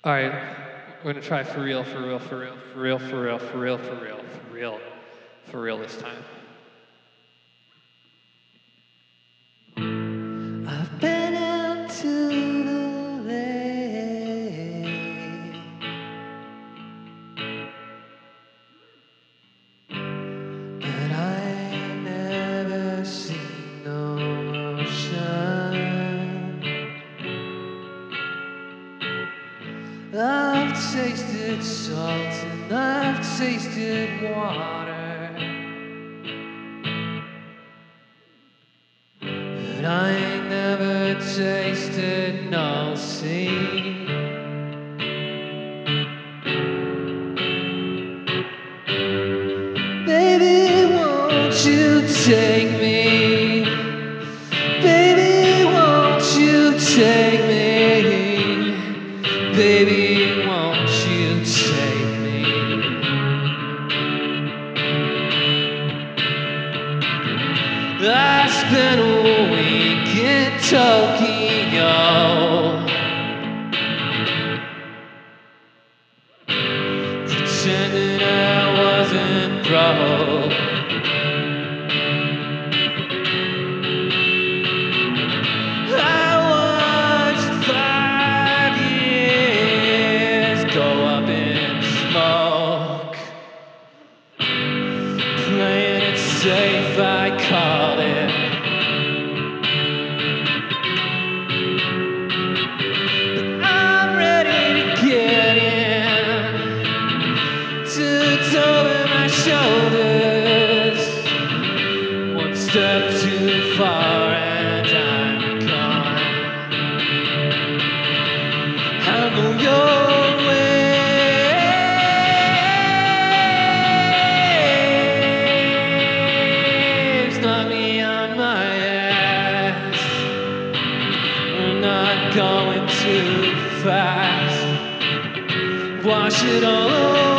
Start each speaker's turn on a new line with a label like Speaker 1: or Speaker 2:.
Speaker 1: All right, we're gonna try for real, for real, for real, for real, for real, for real, for real, for real, for real this time. I've been out to the lake, but I ain't never seen no ocean. I've tasted salt and I've tasted water, but I ain't never tasted no sea. Baby, won't you take me? Baby, won't you take me? Baby, won't you take me? I spent a week in Tokyo, pretending I wasn't broke. I watched 5 years go up in smoke. Playing it safe, I called it. But I'm ready to get in, to over my shoulders. One step too far and I'm gone. I know your waves knock me on my ass. We're not going too fast. Wash it all over.